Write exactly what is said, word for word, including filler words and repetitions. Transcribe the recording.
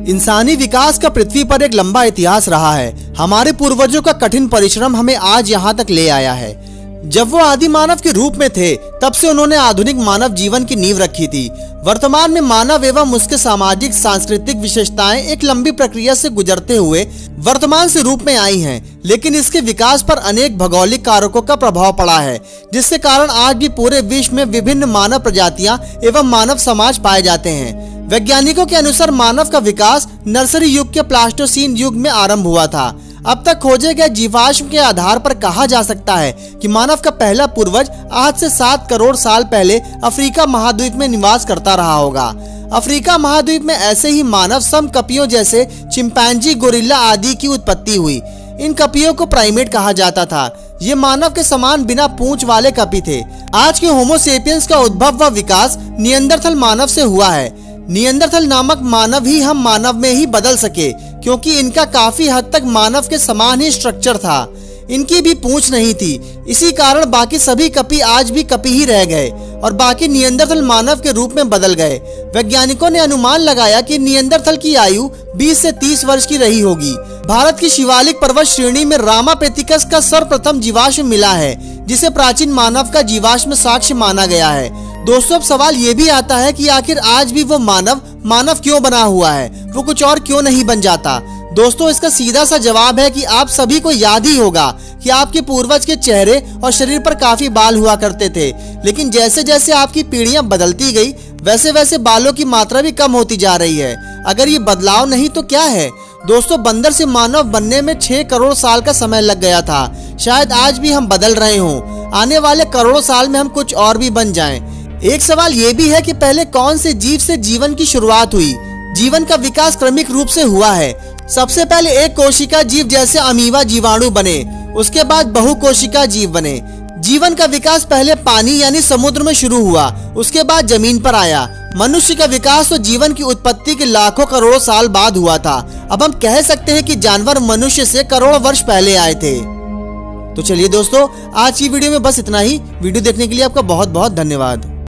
इंसानी विकास का पृथ्वी पर एक लंबा इतिहास रहा है। हमारे पूर्वजों का कठिन परिश्रम हमें आज यहाँ तक ले आया है। जब वो आदि मानव के रूप में थे, तब से उन्होंने आधुनिक मानव जीवन की नींव रखी थी। वर्तमान में मानव एवं उसके सामाजिक सांस्कृतिक विशेषताएं एक लंबी प्रक्रिया से गुजरते हुए वर्तमान से रूप में आई हैं, लेकिन इसके विकास पर अनेक भौगोलिक कारकों का प्रभाव पड़ा है, जिसके कारण आज भी पूरे विश्व में विभिन्न मानव प्रजातियां एवं मानव समाज पाए जाते हैं। वैज्ञानिकों के अनुसार मानव का विकास नर्सरी युग के प्लास्टोसीन युग में आरंभ हुआ था। अब तक खोजे गए जीवाश्म के आधार पर कहा जा सकता है कि मानव का पहला पूर्वज आज से सात करोड़ साल पहले अफ्रीका महाद्वीप में निवास करता रहा होगा। अफ्रीका महाद्वीप में ऐसे ही मानव समकपियों जैसे चिंपैंजी, गोरिल्ला आदि की उत्पत्ति हुई। इन कपियों को प्राइमेट कहा जाता था। ये मानव के समान बिना पूंछ वाले कपि थे। आज के होमो सेपियंस का उद्भव व विकास निएंडरथल मानव से हुआ है। निएंडरथल नामक मानव ही हम मानव में ही बदल सके, क्योंकि इनका काफी हद तक मानव के समान ही स्ट्रक्चर था। इनकी भी पूंछ नहीं थी। इसी कारण बाकी सभी कपि आज भी कपि ही रह गए और बाकी निएंडरथल मानव के रूप में बदल गए। वैज्ञानिकों ने अनुमान लगाया कि निएंडरथल की आयु बीस से तीस वर्ष की रही होगी। भारत की शिवालिक पर्वत श्रेणी में रामापेथिकस का सर्वप्रथम जीवाश्म मिला है, जिसे प्राचीन मानव का जीवाश्म साक्ष्य माना गया है। दोस्तों, अब सवाल ये भी आता है कि आखिर आज भी वो मानव मानव क्यों बना हुआ है, वो कुछ और क्यों नहीं बन जाता। दोस्तों, इसका सीधा सा जवाब है कि आप सभी को याद ही होगा कि आपके पूर्वज के चेहरे और शरीर पर काफी बाल हुआ करते थे, लेकिन जैसे जैसे आपकी पीढ़ियां बदलती गई, वैसे वैसे बालों की मात्रा भी कम होती जा रही है। अगर ये बदलाव नहीं तो क्या है? दोस्तों, बंदर से मानव बनने में छह करोड़ साल का समय लग गया था। शायद आज भी हम बदल रहे हों। आने वाले करोड़ों साल में हम कुछ और भी बन जाएं। एक सवाल ये भी है कि पहले कौन से जीव से जीवन की शुरुआत हुई? जीवन का विकास क्रमिक रूप से हुआ है। सबसे पहले एक कोशिका जीव जैसे अमीबा जीवाणु बने, उसके बाद बहुकोशिका जीव बने। जीवन का विकास पहले पानी यानी समुद्र में शुरू हुआ, उसके बाद जमीन पर आया। मनुष्य का विकास तो जीवन की उत्पत्ति के लाखों करोड़ों साल बाद हुआ था। अब हम कह सकते हैं कि जानवर मनुष्य से करोड़ों वर्ष पहले आए थे। तो चलिए दोस्तों, आज की वीडियो में बस इतना ही। वीडियो देखने के लिए आपका बहुत बहुत धन्यवाद।